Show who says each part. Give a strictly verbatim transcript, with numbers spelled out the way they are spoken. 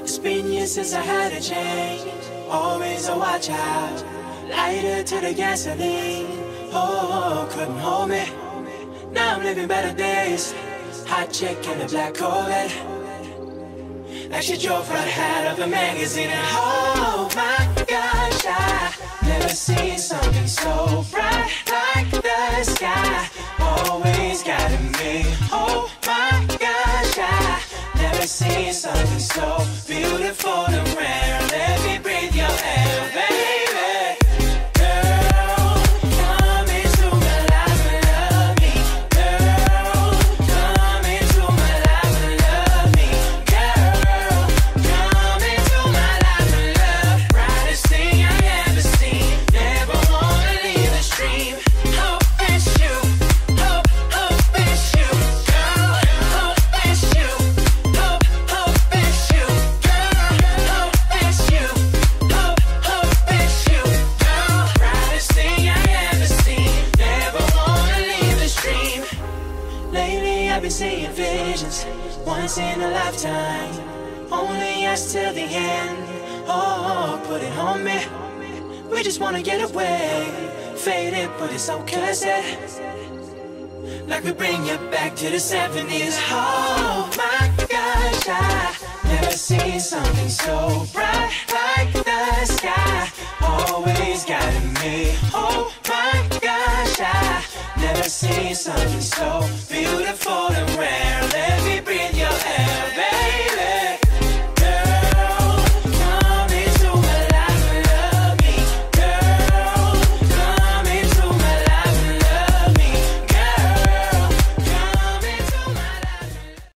Speaker 1: It's been years since I had a change. Always a watch out. Lighter to the gasoline. Oh, couldn't hold me. Now I'm living better days. Hot chick in a black Corvette. Like she drove right out of a magazine. And oh my gosh, I never seen something so bright like the sky. Always guiding me. Oh my gosh, I never seen something so beautiful and rare. Let me breathe your air, baby. Girl, come into my life and love me. Girl, come into my life and love me. Girl, come into my life and love. Brightest thing I ever seen. Never wanna leave the stream. Hope it's you. Hope, hope it's you. Girl, hope it's you. Hope, hope it's you. Girl, hope it's you. Hope, hope it's you. Girl, brightest thing I ever seen. Never wanna leave the stream. Lately I've been seeing visions, once in a lifetime. Only us till the end. Oh, put it on me. We just wanna get away. Faded, but it's so cursed. Like we bring you back to the seventies. Oh my gosh, I never seen something so bright like the sky. Always guiding me. Oh my gosh, I never seen something so beautiful.